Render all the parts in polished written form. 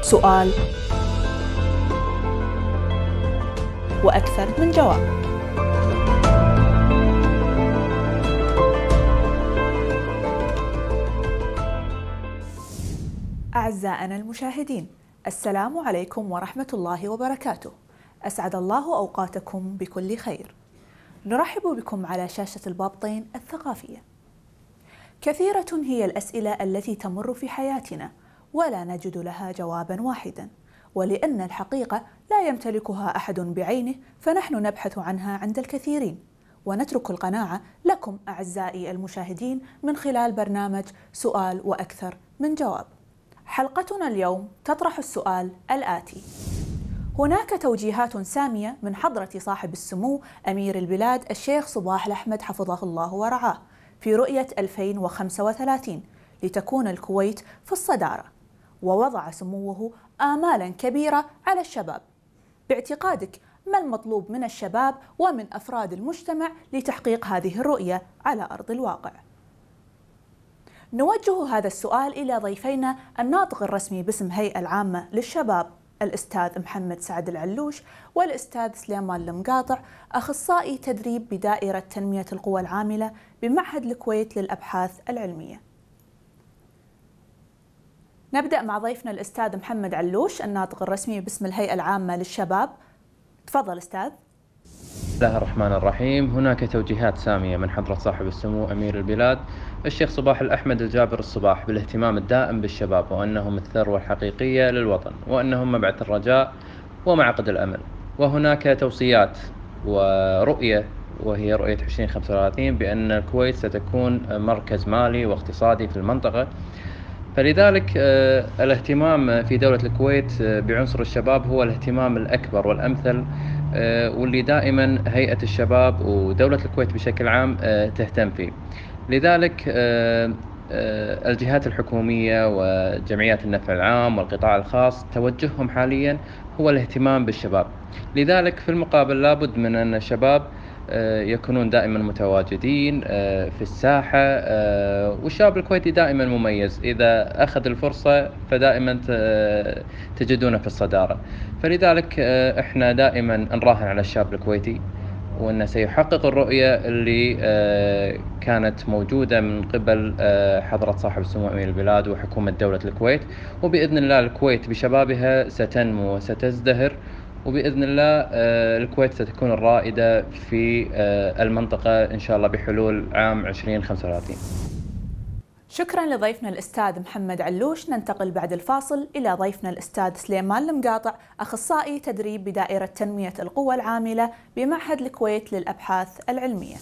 سؤال وأكثر من جواب. أعزائنا المشاهدين، السلام عليكم ورحمة الله وبركاته. أسعد الله أوقاتكم بكل خير. نرحب بكم على شاشة البابطين الثقافية. كثيرة هي الأسئلة التي تمر في حياتنا ولا نجد لها جوابا واحدا، ولأن الحقيقة لا يمتلكها أحد بعينه فنحن نبحث عنها عند الكثيرين، ونترك القناعة لكم أعزائي المشاهدين من خلال برنامج سؤال وأكثر من جواب. حلقتنا اليوم تطرح السؤال الآتي: هناك توجيهات سامية من حضرة صاحب السمو أمير البلاد الشيخ صباح الأحمد حفظه الله ورعاه في رؤية 2035 لتكون الكويت في الصدارة، ووضع سموه آمالا كبيرة على الشباب. باعتقادك ما المطلوب من الشباب ومن أفراد المجتمع لتحقيق هذه الرؤية على أرض الواقع؟ نوجه هذا السؤال إلى ضيفينا الناطق الرسمي باسم هيئة العامة للشباب الأستاذ محمد سعد العلوش والأستاذ سليمان المقاطع، أخصائي تدريب بدائرة تنمية القوى العاملة بمعهد الكويت للأبحاث العلمية. نبدأ مع ضيفنا الأستاذ محمد علوش الناطق الرسمي باسم الهيئة العامة للشباب. تفضل أستاذ. بسم الله الرحمن الرحيم. هناك توجيهات سامية من حضرة صاحب السمو أمير البلاد الشيخ صباح الأحمد الجابر الصباح بالاهتمام الدائم بالشباب، وأنهم الثروة الحقيقية للوطن، وأنهم مبعث الرجاء ومعقد الأمل. وهناك توصيات ورؤية، وهي رؤية 2035، بأن الكويت ستكون مركز مالي واقتصادي في المنطقة. فلذلك الاهتمام في دولة الكويت بعنصر الشباب هو الاهتمام الأكبر والأمثل، واللي دائما هيئة الشباب ودولة الكويت بشكل عام تهتم فيه. لذلك الجهات الحكومية وجمعيات النفع العام والقطاع الخاص توجههم حاليا هو الاهتمام بالشباب. لذلك في المقابل لابد من أن الشباب يكونون دائما متواجدين في الساحة، والشاب الكويتي دائما مميز، إذا أخذ الفرصة فدائما تجدونه في الصدارة. فلذلك إحنا دائما نراهن على الشاب الكويتي، وأنه سيحقق الرؤية اللي كانت موجودة من قبل حضرة صاحب السمو أمير البلاد وحكومة دولة الكويت. وبإذن الله الكويت بشبابها ستنمو وستزدهر، وبإذن الله الكويت ستكون الرائدة في المنطقة إن شاء الله بحلول عام 2035. شكرا لضيفنا الأستاذ محمد علوش. ننتقل بعد الفاصل إلى ضيفنا الأستاذ سليمان المقاطع، أخصائي تدريب بدائرة تنمية القوى العاملة بمعهد الكويت للأبحاث العلمية.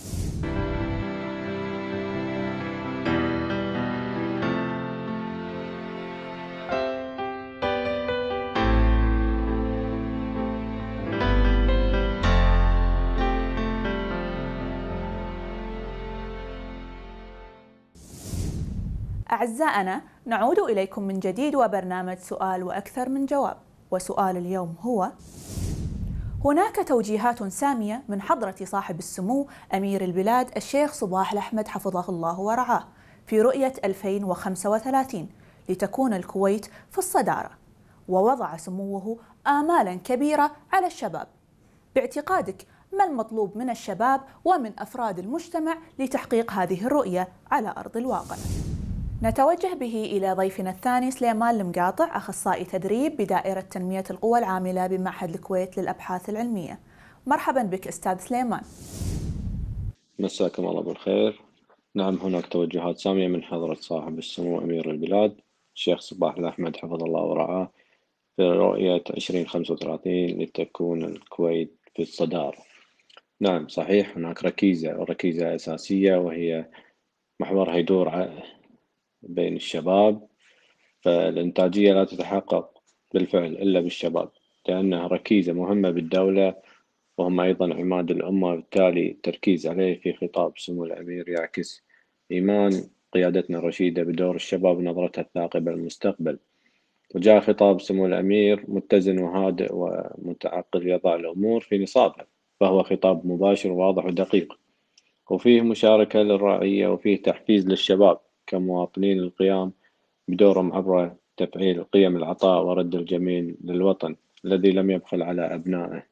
أعزائنا، نعود إليكم من جديد وبرنامج سؤال وأكثر من جواب. وسؤال اليوم هو: هناك توجيهات سامية من حضرة صاحب السمو أمير البلاد الشيخ صباح الأحمد حفظه الله ورعاه في رؤية 2035 لتكون الكويت في الصدارة، ووضع سموه آمالا كبيرة على الشباب. باعتقادك ما المطلوب من الشباب ومن أفراد المجتمع لتحقيق هذه الرؤية على أرض الواقع؟ نتوجه به إلى ضيفنا الثاني سليمان المقاطع، أخصائي تدريب بدائرة تنمية القوى العاملة بمعهد الكويت للأبحاث العلمية. مرحبا بك أستاذ سليمان. مساكم الله بالخير. نعم، هناك توجهات سامية من حضرة صاحب السمو أمير البلاد الشيخ صباح الأحمد حفظه الله ورعاه في رؤية 2035 لتكون الكويت في الصدارة. نعم صحيح، هناك ركيزة أساسية، وهي محورها يدور بين الشباب. فالإنتاجية لا تتحقق بالفعل إلا بالشباب، لأنها ركيزة مهمة بالدولة، وهم أيضا عماد الأمة. وبالتالي التركيز عليه في خطاب سمو الأمير يعكس إيمان قيادتنا الرشيدة بدور الشباب ونظرتها الثاقبة للمستقبل. وجاء خطاب سمو الأمير متزن وهادئ ومتعقل، يضع الأمور في نصابها، فهو خطاب مباشر وواضح ودقيق، وفيه مشاركة للرعية، وفيه تحفيز للشباب كمواطنين للقيام بدورهم عبر تفعيل قيم العطاء ورد الجميل للوطن الذي لم يبخل على أبنائه.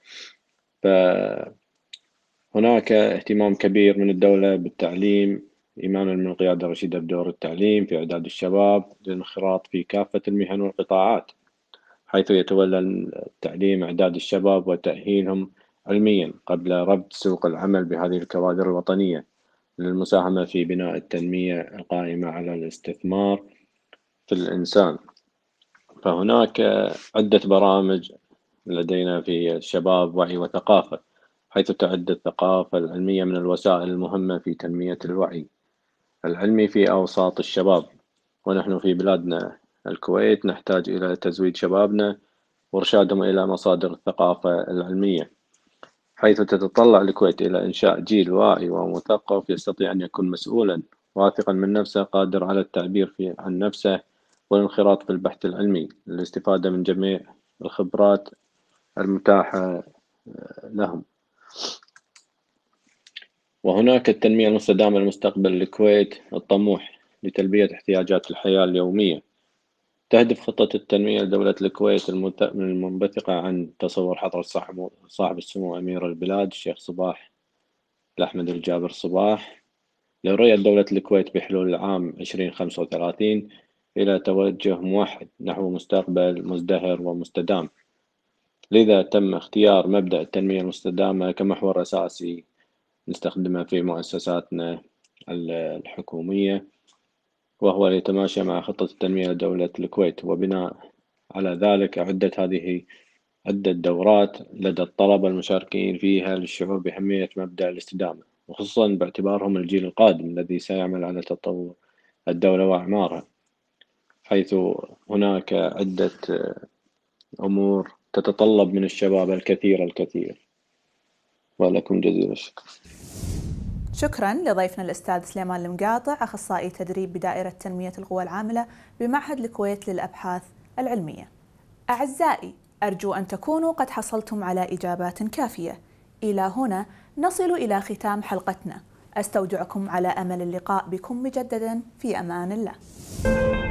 فهناك اهتمام كبير من الدولة بالتعليم، إيمانا من القيادة الرشيدة بدور التعليم في إعداد الشباب للانخراط في كافة المهن والقطاعات، حيث يتولى التعليم إعداد الشباب وتأهيلهم علميا قبل ربط سوق العمل بهذه الكوادر الوطنية للمساهمة في بناء التنمية القائمة على الاستثمار في الإنسان. فهناك عدة برامج لدينا في الشباب وعي وثقافة، حيث تعد الثقافة العلمية من الوسائل المهمة في تنمية الوعي العلمي في أوساط الشباب. ونحن في بلادنا الكويت نحتاج إلى تزويد شبابنا وإرشادهم إلى مصادر الثقافة العلمية، حيث تتطلع الكويت إلى إنشاء جيل واعي ومثقف يستطيع أن يكون مسؤولا واثقا من نفسه قادر على التعبير عن نفسه والانخراط في البحث العلمي للاستفادة من جميع الخبرات المتاحة لهم. وهناك التنمية المستدامة لمستقبل الكويت الطموح لتلبية احتياجات الحياة اليومية. تهدف خطة التنمية لدولة الكويت المنبثقة عن تصور حضرة صاحب السمو أمير البلاد الشيخ صباح الأحمد الجابر صباح لرؤية دولة الكويت بحلول العام 2035 إلى توجه موحد نحو مستقبل مزدهر ومستدام. لذا تم اختيار مبدأ التنمية المستدامة كمحور أساسي نستخدمه في مؤسساتنا الحكومية، وهو يتماشى مع خطة التنمية لدولة الكويت. وبناء على ذلك أعدت هذه عدة دورات لدى الطلبة المشاركين فيها للشعور بأهمية مبدأ الاستدامة، وخصوصا باعتبارهم الجيل القادم الذي سيعمل على تطور الدولة وإعمارها، حيث هناك عدة أمور تتطلب من الشباب الكثير. ولكم جزيل الشكر. شكرا لضيفنا الأستاذ سليمان المقاطع، أخصائي تدريب بدائرة تنمية القوى العاملة بمعهد الكويت للأبحاث العلمية. أعزائي، أرجو أن تكونوا قد حصلتم على إجابات كافية. إلى هنا نصل إلى ختام حلقتنا. أستودعكم على أمل اللقاء بكم مجددا في أمان الله.